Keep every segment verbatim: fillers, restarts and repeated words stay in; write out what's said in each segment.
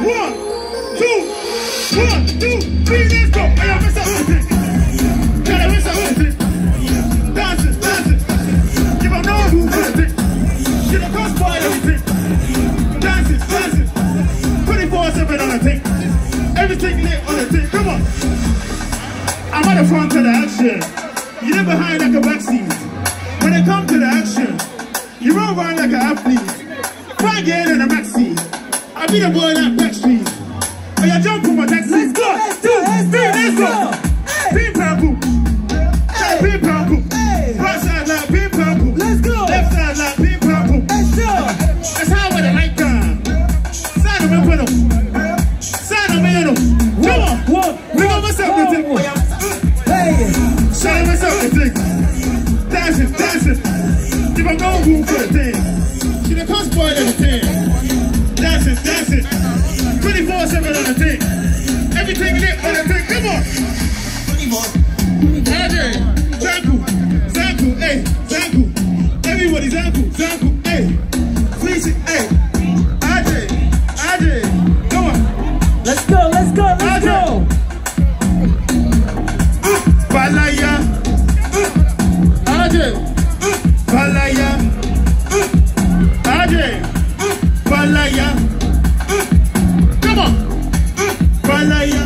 One, two, one, two, three, let's go. Hey, yo, what's up with it? Hey, what's up with it? Dancing, dancing. Give them no who's with it. Get a cross by everything. Dancing, dancing. twenty-four seven on the thing. Everything lit on the thing. Come on. I'm at the front of the action. You're behind like a backseat. When it comes to the action, you run around like an athlete. Try getting in the backseat. I be the boy that backstreet. Oh, you jump on my taxi. Let's go. Let's go. Let's go. Let's go. Pin purple. Pin purple. Right side like pin purple. Let's go. Left side like pin purple. Let's go. That's how I like that. Side of my pedal. Side of my pedal. Come on. We got myself the thing. Hey. Side of myself the thing. Dancing, dancing. Give a no room for the thing. She the cost boy of the thing. Dancing, dancing. twenty-four seven on the thing. Everything lit on the thing. Come on. Andre, Zanku, Zanku, hey, Zanku. Everybody, Zanku, Zanku, hey. Please, hey. Andre, Andre, come on. Let's go, let's go, let's Andre. go. Uh, Balaya. Uh, Andre, uh, Balaya. Uh, Andre, uh, Balaya. Come on, Balaya.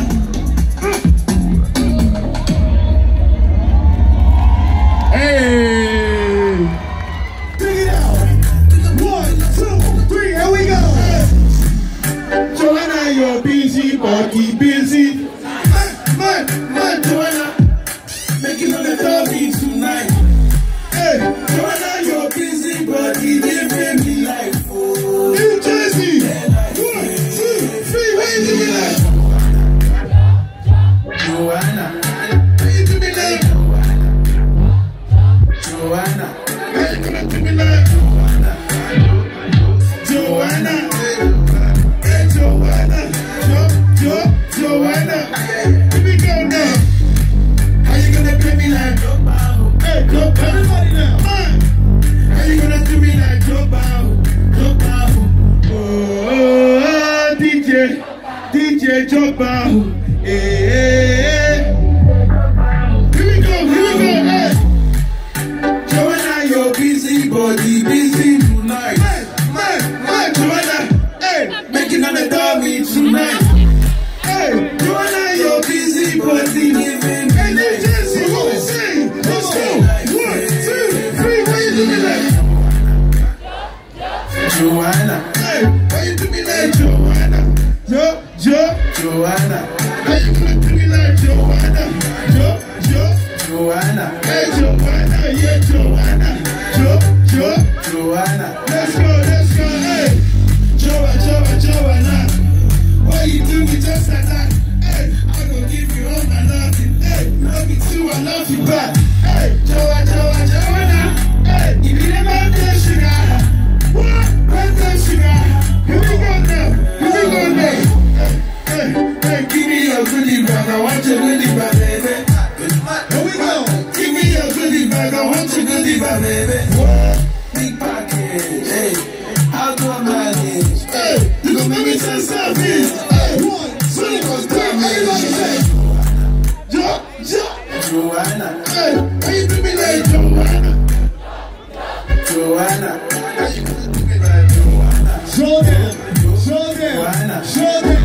Hey, dig it out. One, two, three, here we go. Joanna, you're busy, body busy. Man, man, man, Joanna, making all the doggy tonight. Hey, Joanna, you're busy, body living me life. New Jersey. Joanna, how you do me like? Joanna, how you gonna do me like? Joanna, hey Joanna, Jo, Jo, Joanna, here we go now. How you gonna play me like? Hey, go, everybody now. How you gonna do me like? Joe Bow, Joe Bow. Oh, D J, D J Joe Bow. Hey, hey, hey. Here we go, here we go, hey. Joanna, you're busy, body busy tonight. Man, man, man, Joanna, hey, making on the dummy tonight. Hey, Joanna, you're busy, body living. Hey, New Jersey, what we say? Let's go. One, two, three, why you do me like? Joanna, hey, why you do me like Joanna? Jo, Jo, Joanna. How you gonna do me like Joanna? Jo, Jo, Joanna. Hey, Joanna, yeah, Joanna. Jo, Jo, Joanna. Let's go, let's go, hey. Joa, Joa, Joanna. Why you do me just like that? Hey, I'm gonna give you all my loving. Hey, love me too, I love you back. Hey, Joa, Joa, Joanna. Hey, you need a man, sugar. What? Red sugar. Here we go now. Here we go now. Hey, hey, give me your goodie bag, I want your goodie bag, baby. Here we go. Give me your goodie bag, I want your goodie bag, baby. What? Big package, hey. How do I manage? Hey, you gon' make me some service. Hey, one, two, three, everybody say. Jo, Jo, Joanna. Hey, how you do me like Joanna? Joanna. How you gonna do me like Joanna? Show them, show them, show them.